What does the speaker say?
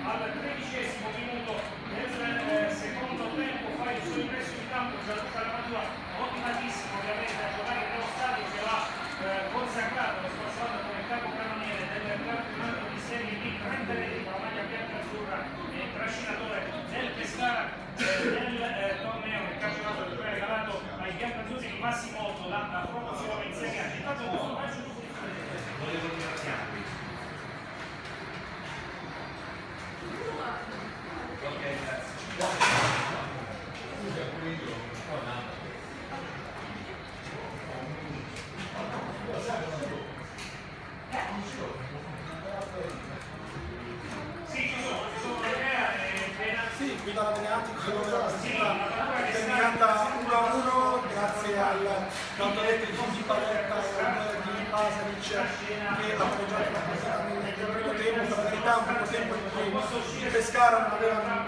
al 13° minuto del secondo tempo fa il suo ingresso in campo Gianluca Lamadua, motivatissimo ovviamente a giocare nello stadio che l'ha consacrato lo scorso anno come capocannoniere del campionato di Serie B, 30 reti con la maglia bianca-azzurra e trascinatore del Pescara nel torneo del campionato che ha regalato ai biancazzurri di Massimo Otto la promozione in Serie A. Intanto questo calcio di punizione volevo ringraziarvi. Ok, grazie. Sì, qui dalla Adriatico dove la partita è terminata 1-1 grazie al campione di Paletta e di Pasalic che ha pareggiato la partita nel primo tempo, per la verità un primo tempo in cui il Pescara non aveva